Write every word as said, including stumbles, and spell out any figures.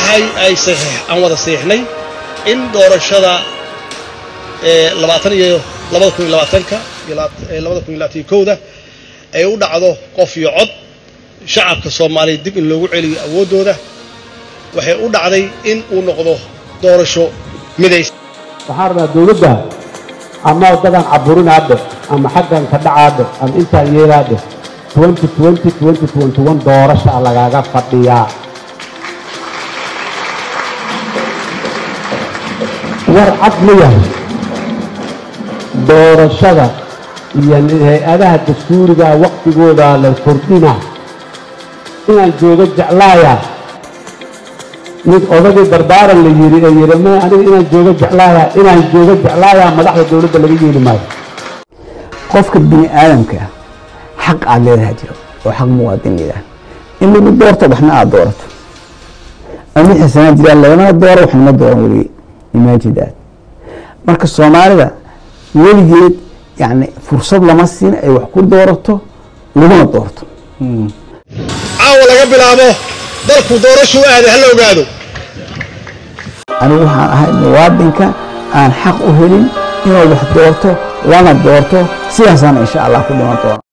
waxay ay saxiix aan wada saxiixnay in doorashada ee labaatan iyo laba kun iyo labaatanka iyo laba kun iyo labaatan iyo kowda ay u dhacdo qof iyo cod shacabka Soomaaliyeed dib in loogu celiyo awoodooda waxay u dhacday in uu noqdo doorasho midaysan waxaan rabaa dawladda ama dadaan caburinaade ama xaggan ka dhacaade ama intaan yeelaade twenty twenty twenty twenty-one doorasho lagaga fadhiyaa war cad ma yahay doorashada iyo hay'adaha dastuuriga waqtigooda la kordhina inaan jooga jeclaaya mid odagii dardaaran la yiri ee yiri ma aniga inaan jooga jeclaaya inaan jooga jeclaaya madaxda dawladda laga yeeli maayo qofka bini aadamka xaq aad leedahay jiro oo xaq muwaadin leeyahay in lagu doorto waxna aad doorato ama xisaan jira lagana dooro waxna dooran wali imaajidaad marka Soomaalida weligeed yani fursad lama siin ay wax ku doorato laguna doorto caawa laga bilaabo dalku doorasho aaday hal ogaado anigu waxaan ahay muwaadinka aan xaq u helin inuu wax doorto lana doorto sidaasana insha Allah ku dhiman doona